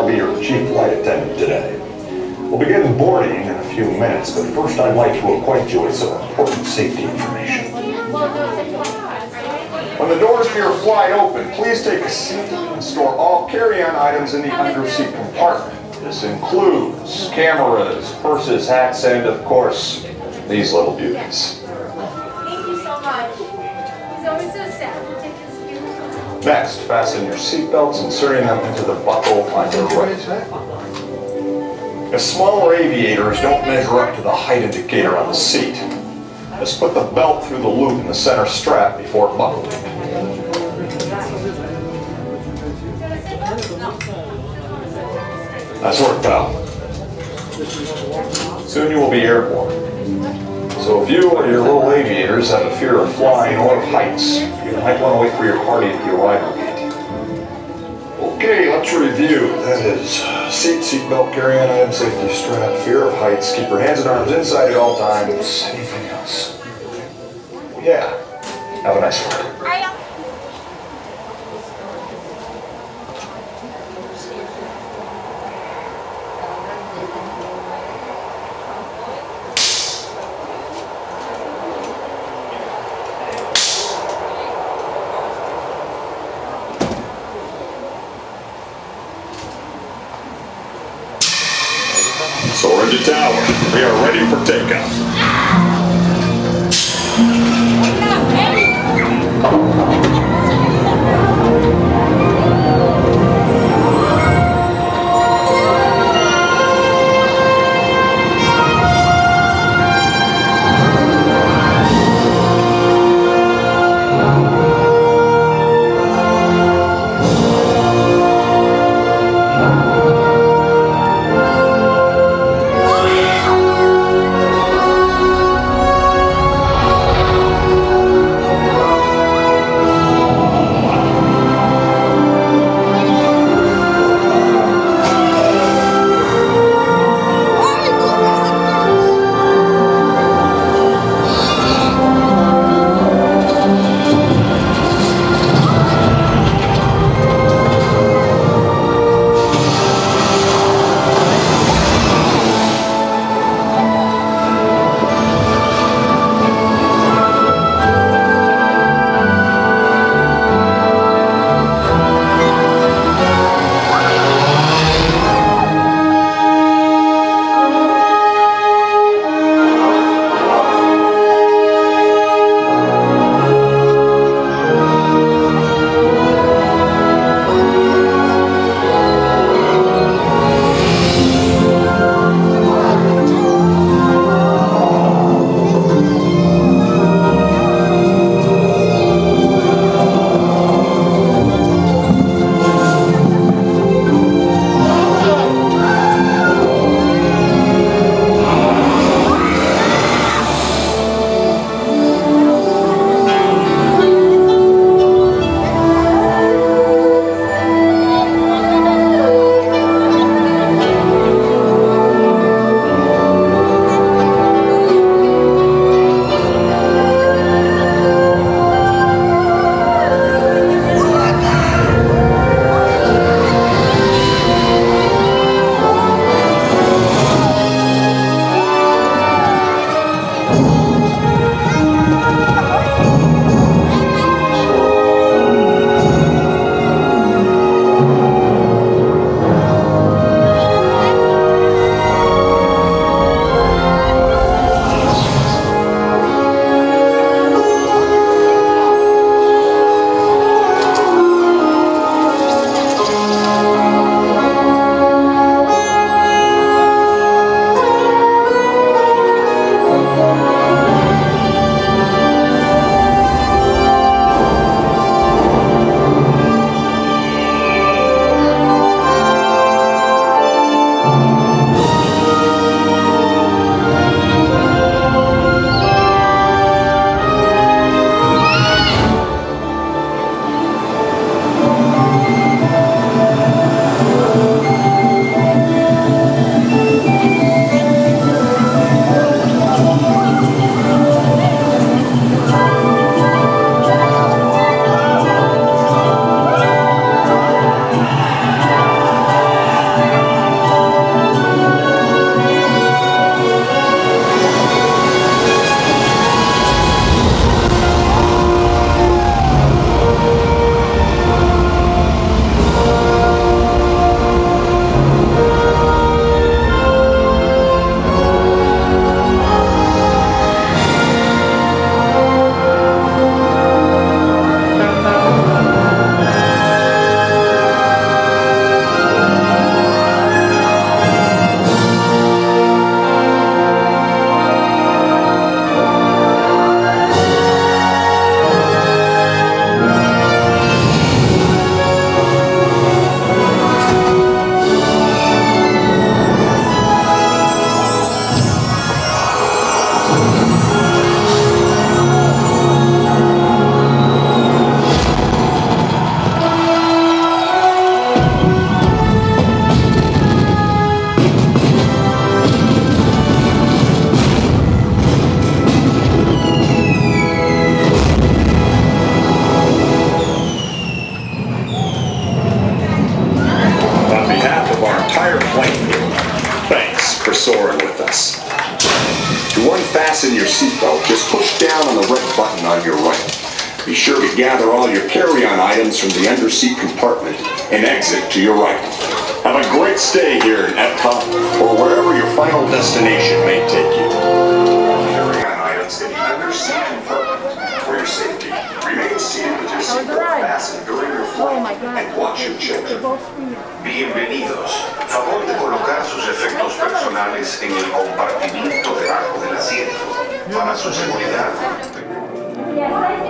I'll be your chief flight attendant today. We'll begin boarding in a few minutes, but first I'd like to acquaint you with some important safety information. When the doors to your flight open, please take a seat and store all carry-on items in the under-seat compartment. This includes cameras, purses, hats, and of course, these little beauties. Thank you so much. He's always so sad. Next, fasten your seatbelts, inserting them into the buckle on your right. As smaller aviators don't measure up to the height indicator on the seat. Just put the belt through the loop in the center strap before buckling. Nice work, pal. Soon you will be airborne. So if you or your little aviators have a fear of flying or of heights, you might want to wait for your party at the arrival gate. Okay, let's review. That is seatbelt, carry-on item, safety strap, fear of heights, keep your hands and arms inside at all times. Anything else? Yeah. Have a nice one. Soarin to tower. We are ready for takeoff. Be sure to gather all your carry-on items from the underseat compartment and exit to your right. Have a great stay here in EPCOT or wherever your final destination may take you. Carry-on items in the underseat compartment for your safety. Remain seated with your seatbelt fastened during your flight and watch your children. Bienvenidos. Favor de colocar sus efectos personales en el compartimiento debajo del asiento. Para su seguridad. Yes,